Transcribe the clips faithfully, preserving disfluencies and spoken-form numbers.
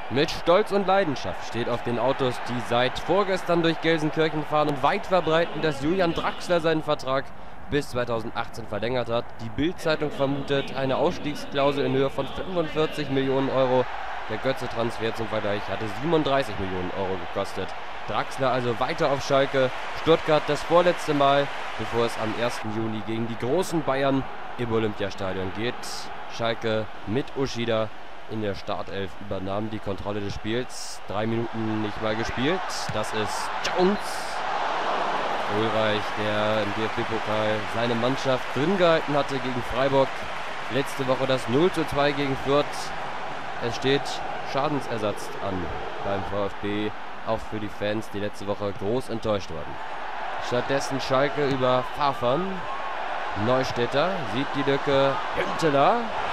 Mit Stolz und Leidenschaft steht auf den Autos, die seit vorgestern durch Gelsenkirchen fahren und weit verbreiten, dass Julian Draxler seinen Vertrag bis zweitausendachtzehn verlängert hat. Die Bild-Zeitung vermutet eine Ausstiegsklausel in Höhe von fünfundvierzig Millionen Euro. Der Götze-Transfer zum Vergleich hatte siebenunddreißig Millionen Euro gekostet. Draxler also weiter auf Schalke. Stuttgart das vorletzte Mal, bevor es am ersten Juli gegen die großen Bayern im Olympiastadion geht. Schalke mit Uschida in der Startelf übernahm die Kontrolle des Spiels. Drei Minuten nicht mal gespielt. Das ist Jones. Ulreich, der im D F B-Pokal seine Mannschaft drin gehalten hatte gegen Freiburg. Letzte Woche das null zu zwei gegen Fürth. Es steht Schadensersatz an beim VfB, auch für die Fans, die letzte Woche groß enttäuscht wurden. Stattdessen Schalke über Fafan. Neustädter sieht die Lücke. Hünteler.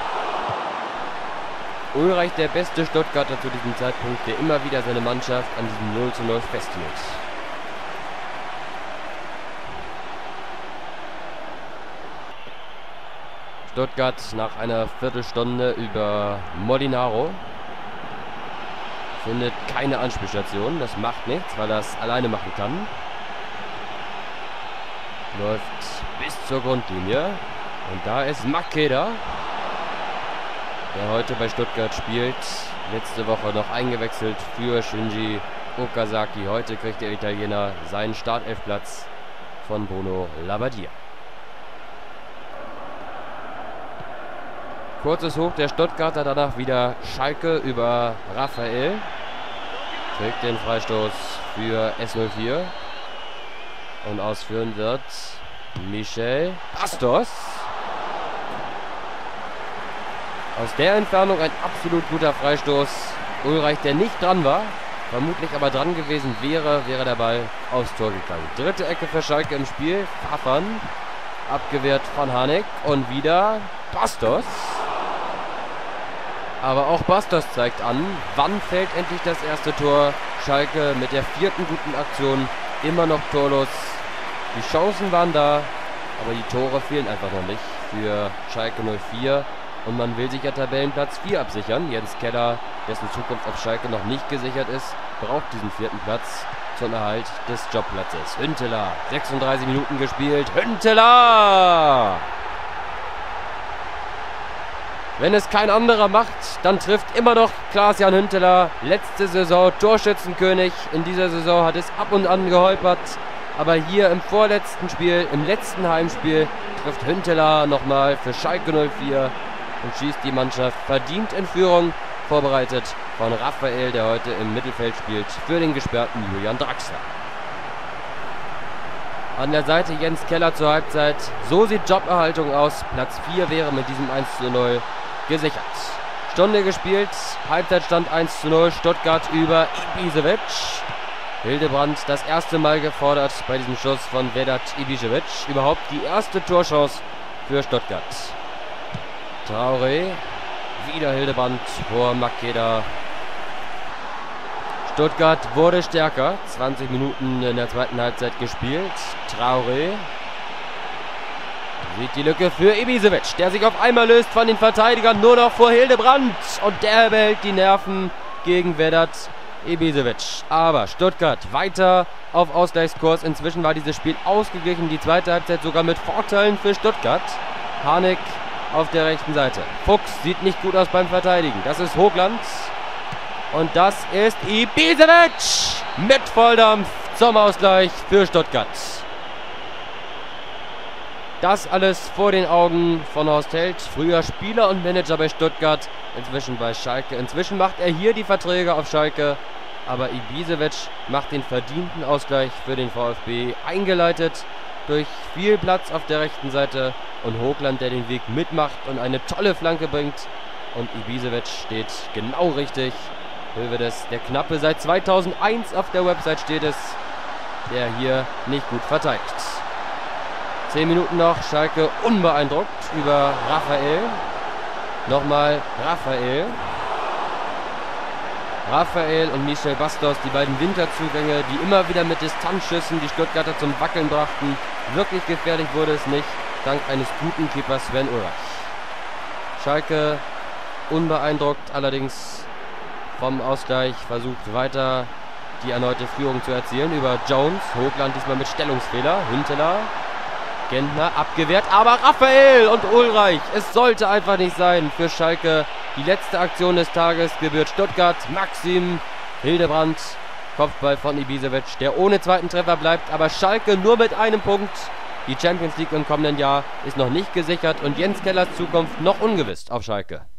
Ulreich, der beste Stuttgarter zu diesem Zeitpunkt, der immer wieder seine Mannschaft an diesem null zu null festhielt. Stuttgart nach einer Viertelstunde über Molinaro findet keine Anspielstation. Das macht nichts, weil er es alleine machen kann. Läuft bis zur Grundlinie. Und da ist Makeda, der heute bei Stuttgart spielt. Letzte Woche noch eingewechselt für Shinji Okazaki. Heute kriegt der Italiener seinen Startelfplatz von Bruno Labbadia. Kurzes Hoch der Stuttgarter, danach wieder Schalke über Raphael. Kriegt den Freistoß für S null vier. Und ausführen wird Michel Bastos. Aus der Entfernung ein absolut guter Freistoß. Ulreich, der nicht dran war, vermutlich aber dran gewesen wäre, wäre der Ball aufs Tor gegangen. Dritte Ecke für Schalke im Spiel. Fafan, abgewehrt von Hanek. Und wieder Bastos. Aber auch Bastos zeigt an, wann fällt endlich das erste Tor. Schalke mit der vierten guten Aktion immer noch torlos. Die Chancen waren da, aber die Tore fehlen einfach noch nicht für Schalke null vier. Und man will sich ja Tabellenplatz vier absichern. Jens Keller, dessen Zukunft auf Schalke noch nicht gesichert ist, braucht diesen vierten Platz zum Erhalt des Jobplatzes. Hünteler, sechsunddreißig Minuten gespielt. Hünteler! Wenn es kein anderer macht, dann trifft immer noch Klaas-Jan Hünteler. Letzte Saison Torschützenkönig. In dieser Saison hat es ab und an geholpert. Aber hier im vorletzten Spiel, im letzten Heimspiel, trifft Hünteler nochmal für Schalke null vier und schießt die Mannschaft verdient in Führung. Vorbereitet von Raphael, der heute im Mittelfeld spielt, für den gesperrten Julian Draxler. An der Seite Jens Keller zur Halbzeit. So sieht Joberhaltung aus. Platz vier wäre mit diesem eins zu null gesichert. Stunde gespielt, Halbzeitstand eins zu null, Stuttgart über Ibišević. Hildebrand das erste Mal gefordert bei diesem Schuss von Vedat Ibišević. Überhaupt die erste Torchance für Stuttgart. Traoré, wieder Hildebrand vor Makeda. Stuttgart wurde stärker, zwanzig Minuten in der zweiten Halbzeit gespielt. Traoré sieht die Lücke für Ibišević, der sich auf einmal löst von den Verteidigern, nur noch vor Hildebrand. Und der behält die Nerven gegen Vedat Ibišević. Aber Stuttgart weiter auf Ausgleichskurs. Inzwischen war dieses Spiel ausgeglichen. Die zweite Halbzeit sogar mit Vorteilen für Stuttgart. Hanek auf der rechten Seite. Fuchs sieht nicht gut aus beim Verteidigen. Das ist Hoogland. Und das ist Ibišević mit Volldampf zum Ausgleich für Stuttgart. Das alles vor den Augen von Horst Held, früher Spieler und Manager bei Stuttgart, inzwischen bei Schalke. Inzwischen macht er hier die Verträge auf Schalke, aber Ibišević macht den verdienten Ausgleich für den VfB, eingeleitet durch viel Platz auf der rechten Seite und Hoogland, der den Weg mitmacht und eine tolle Flanke bringt. Und Ibišević steht genau richtig. Hövedes, der Knappe, seit zweitausendeins auf der Website steht es, der hier nicht gut verteidigt. Zehn Minuten noch, Schalke unbeeindruckt über Raphael. Nochmal Raphael. Raphael und Michel Bastos, die beiden Winterzugänge, die immer wieder mit Distanzschüssen die Stuttgarter zum Wackeln brachten. Wirklich gefährlich wurde es nicht, dank eines guten Keepers Sven Ulreich. Schalke unbeeindruckt allerdings vom Ausgleich, versucht weiter die erneute Führung zu erzielen über Jones. Hochland diesmal mit Stellungsfehler. Hinteler, Gentner abgewehrt, aber Raphael und Ulreich. Es sollte einfach nicht sein für Schalke. Die letzte Aktion des Tages gebührt Stuttgart. Maxim Hildebrand, Kopfball von Ibisevic, der ohne zweiten Treffer bleibt, aber Schalke nur mit einem Punkt. Die Champions League im kommenden Jahr ist noch nicht gesichert und Jens Kellers Zukunft noch ungewiss auf Schalke.